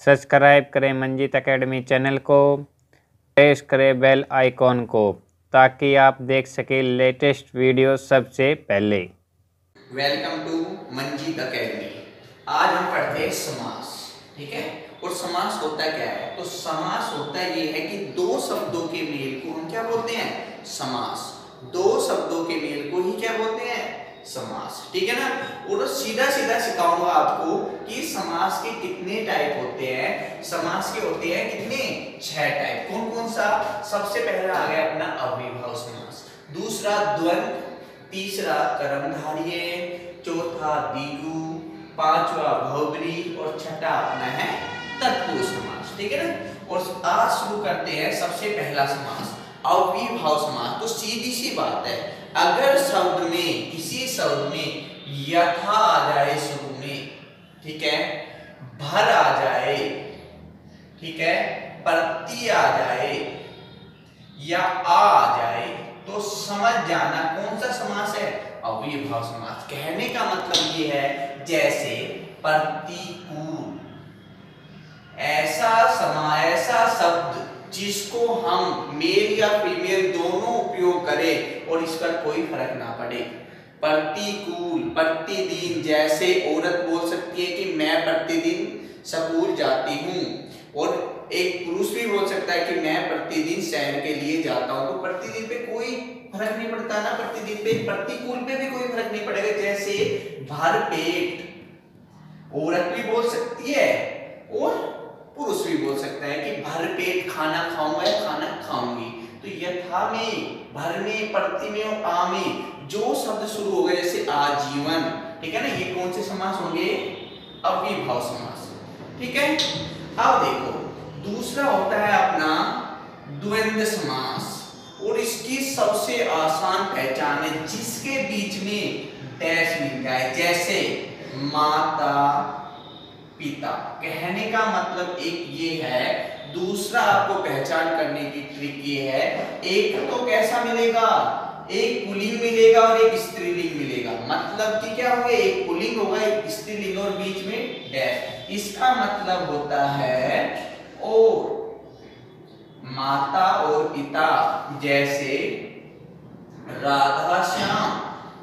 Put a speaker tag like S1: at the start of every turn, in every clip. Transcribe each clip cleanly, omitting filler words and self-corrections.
S1: Subscribe करें Manjeet academy channel को, press करें बेल आइकॉन को ताकि आप देख सकें लेटेस्ट वीडियो सबसे पहले।
S2: Welcome to Manjeet academy. आज हम पढ़ते हैं समास, ठीक है। और समास होता क्या है? तो समास होता ये है कि दो शब्दों के मेल को हम क्या बोलते हैं? समास। दो शब्दों के मेल को ही क्या बोलते हैं? समास, ठीक है ना। और सीधा सीधा सिखाऊंगा आपको कि समास के कितने टाइप होते हैं। समास के होते हैं कितने? 6 टाइप। कौन कौन सा? सबसे पहला आ गया अपना अव्ययभाव समास, दूसरा द्वंद्व, तीसरा कर्मधारय, चौथा द्विगु, पांचवा बहुब्रीहि और छठा अपना है तत्पुरुष समास, ठीक है ना। और आज शुरू करते हैं सबसे पहला समास अव्ययभाव समास। तो सीधी सी बात है, अगर शब्द में किसी शब्द में यथा आ जाए शुरू में, ठीक है, भर आ जाए, ठीक है, प्रत्यय आ जाए या आ जाए तो समझ जाना कौन सा समास है? अव्ययभाव समास। कहने का मतलब ये है जैसे प्रतिकूल, ऐसा शब्द जिसको हम मेल या फीमेल दोनों उपयोग करें और इस पर कोई फर्क ना पड़े। प्रतिकूल, प्रतिदिन, जैसे औरत बोल सकती है कि मैं प्रतिदिन स्कूल जाती हूँ, और एक पुरुष भी बोल सकता है कि मैं प्रतिदिन शहर के लिए जाता हूँ। तो प्रतिदिन पे कोई फर्क नहीं पड़ता ना, प्रतिदिन पे, प्रतिकूल पे भी कोई फर्क नहीं पड़ेगा। जैसे भर पेट, औरत भी बोल सकती है और पुरुष भी बोल सकता है कि भर पेट खाना खाऊंगा या खाना खाऊंगी। तो यथा में, भर में, प्रति में और आ में जो शब्द शुरू हो गए, जैसे आजीवन, ठीक है ना, ये कौन से समास होंगे? अव्ययभाव समास, ठीक है। अब देखो दूसरा होता है अपना द्वंद्व समास, और इसकी सबसे आसान पहचान है जिसके बीच में डैश मिल जाए, जैसे माता पिता। कहने का मतलब एक ये है, दूसरा आपको पहचान करने की ट्रिक ये है, एक तो कैसा मिलेगा? एक पुल्लिंग मिलेगा और एक स्त्रीलिंग मिलेगा। मतलब कि क्या होगा? एक पुल्लिंग होगा, एक स्त्रीलिंग और बीच में डैश। इसका मतलब होता है और माता और पिता, जैसे राधा श्याम,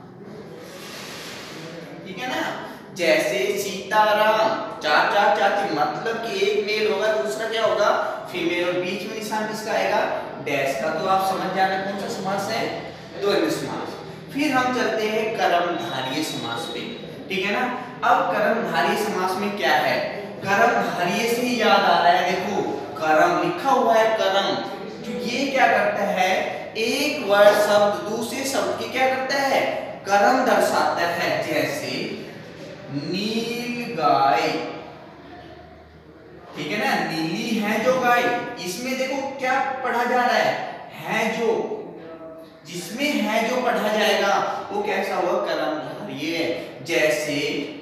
S2: ठीक है ना, जैसे सीताराम, चाचा चाची। मतलब कि एक मेल होगा, दूसरा क्या होगा? फीमेल, और बीच में निशान किसका आएगा? डैश का। तो आप समझ जाना कौन सा समास है? द्वंद्व समास। फिर हम चलते हैं कर्मधारय समास पे, ठीक है ना। अब कर्मधारय समास में क्या है? कर्मधारय से ही याद आ रहा है, देखो कर्म लिखा हुआ है, कर्म, जो ये क्या करता है? एक वर्ड शब्द दूसरे शब्द की क्या करता है? कर्म दर्शाता है। जैसे नील गाय, ठीक है ना, नीली है जो गाय। इसमें देखो क्या पढ़ा जा रहा है जो, जिसमें है जो पढ़ा जाएगा वो कैसा हुआ? कर्मधारय। जैसे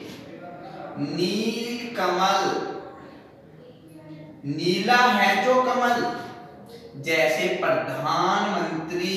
S2: नील कमल, नीला है जो कमल। जैसे प्रधानमंत्री,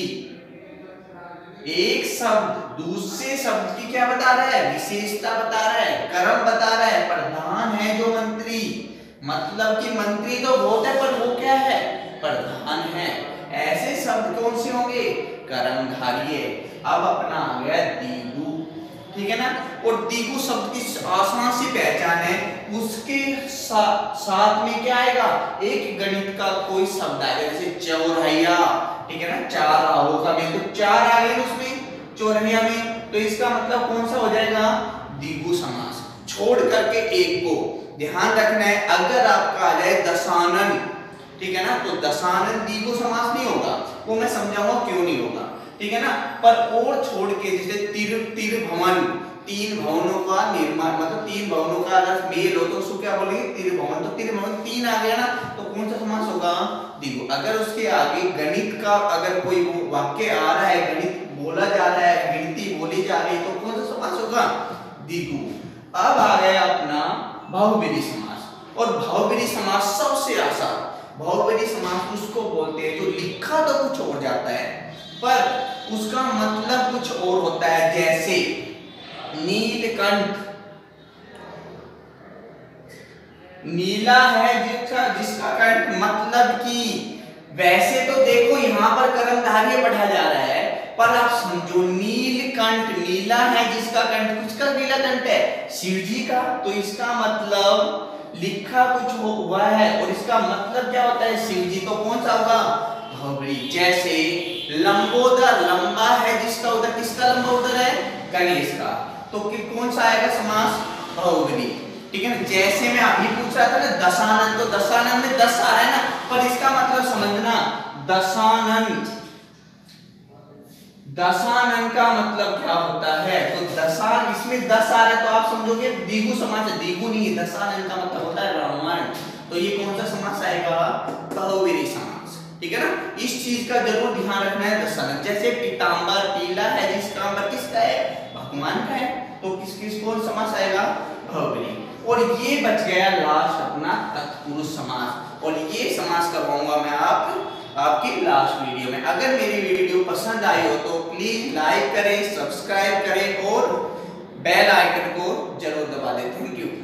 S2: एक शब्द दूसरे शब्द की क्या बता रहा है? विशेषता बता रहा है, कर्म बता रहा है। प्रधान है जो मंत्री, मतलब कि मंत्री तो बहुत है पर वो क्या है? प्रधान है। ऐसे शब्द कौन से होंगे? कर्मधारय। अब अपना आ गया द्विगु, ठीक है ना। और द्विगु शब्द की आसान सी पहचान है, उसके साथ में क्या आएगा? एक गणित का कोई शब्द आएगा, जैसे चौरैया, ठीक है ना, चार राहों का मेल, तो चार आ गए उसमें चौरैया में, तो इसका मतलब कौन सा हो जाएगा? द्विगु समास। छोड़ करके एक को ध्यान रखना है, अगर आपका आ जाए दशानन, ठीक है ना, तो दशानन द्विगु समास नहीं होगा, वो मैं समझाऊंगा क्यों नहीं होगा, ठीक है ना। पर और छोड़ के जैसे तिर भवन, तीन भवनों का निर्माण, मतलब तीन भवनों का अगर मेल हो तो उसको क्या बोलेंगे? तिर भवन। तो तिर भवन तीन आ गया ना, तो कौन सा समास होगा? द्विगु। अगर उसके आगे गणित का अगर कोई वाक्य आ रहा है, गणित बोला जा रहा है, गिनती बोली जा रही है, तो कौन सा समास होगा? द्विगु। अब आ गया अपना बहुब्रीहि समास, और बहुब्रीहि समास सबसे आसान। बहुब्रीहि समास उसको बोलते हैं जो लिखा तो कुछ और जाता है पर उसका मतलब कुछ और होता है। जैसे नीलकंठ, नीला है जिसका कंठ मतलब कि वैसे तो देखो यहाँ पर कर्मधारय पढ़ा जा रहा है, पर आप समझो नीलकंठ, नीला है जिसका कंठ, किसका नीला कंठ है? शिव जी का। तो इसका मतलब लिखा कुछ हुआ है और इसका मतलब क्या होता है? शिव जी। तो कौन सा होगा? भौगोली। जैसे लंबोदर, लंबा है जिसका उदर, किसका लंबा उदर है? गणेश का। तो कौन सा आएगा समास? भौगोली। ठीक है ना। जैसे मैं अभी पूछ रहा था ना दशानन, तो दशानन में 10 आ रहा है ना, पर इसका मतलब समझना दशानन, दशानन का मतलब क्या होता है? तो दशान, इसमें 10 आ रहा है तो आप समझोगे द्विगु समास है। द्विगु नहीं, दशानन का मतलब होता है रावण। तो ये कौन सा समास आएगा? बहुव्रीहि समास। ठीक है ना। इस चीज का जरूर ध्यान रखना है दशानन। जैसे पीतांबर, पीला है जिसका अंबर किसका है? भगवान का है। तो किस कौन समास आएगा? बहुव्रीहि। और ये बच गया लास्ट अपना तत्पुरुष समास, और ये समास करवाऊंगा मैं आपकी लास्ट वीडियो में। अगर मेरी वीडियो पसंद आई हो तो प्लीज लाइक करें, सब्सक्राइब करें और बेल आइकन को जरूर दबा दें। Thank you.